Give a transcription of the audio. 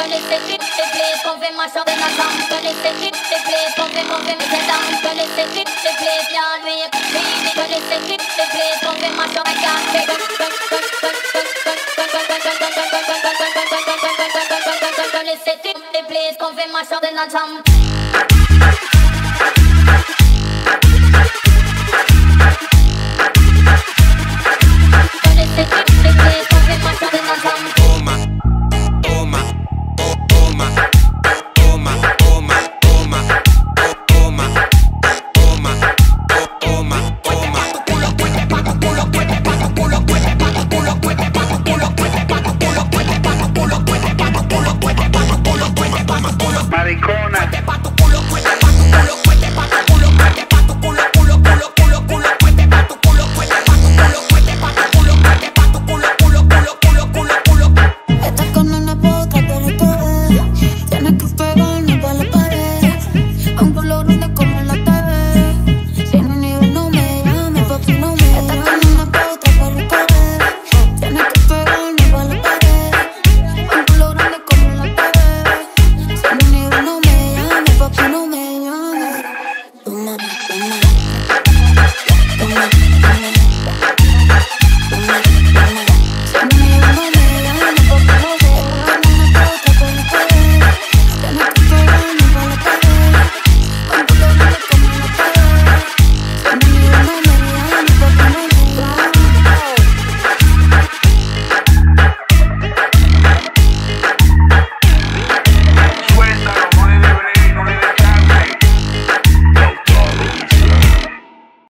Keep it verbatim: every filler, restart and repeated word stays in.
connaissez toutes les plays qu'on fait marcher dans la chambre. Connaissez toutes les plays qu'on fait, qu'on fait mettre down. Connaissez toutes les plays, bien lui et puis. Connaissez toutes les plays qu'on fait marcher dans la chambre. Connaissez toutes les plays qu'on fait marcher dans la chambre.